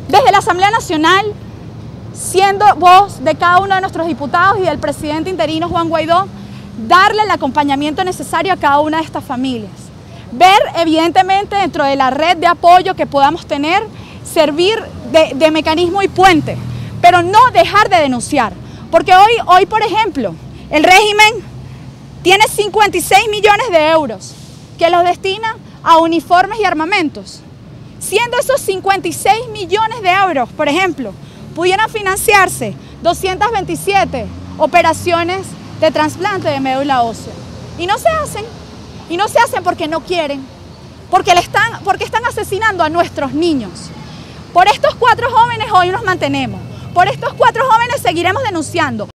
Desde la Asamblea Nacional, siendo voz de cada uno de nuestros diputados y del presidente interino Juan Guaidó, darle el acompañamiento necesario a cada una de estas familias. Ver evidentemente dentro de la red de apoyo que podamos tener, servir de mecanismo y puente, pero no dejar de denunciar. Porque hoy, por ejemplo, el régimen tiene 56 millones de euros que los destina a uniformes y armamentos. Siendo esos 56 millones de euros, por ejemplo, pudieran financiarse 227 operaciones de trasplante de médula ósea. Y no se hacen. Y no se hacen porque no quieren, porque están asesinando a nuestros niños. Por estos 4 jóvenes hoy nos mantenemos. Por estos 4 jóvenes seguiremos denunciando.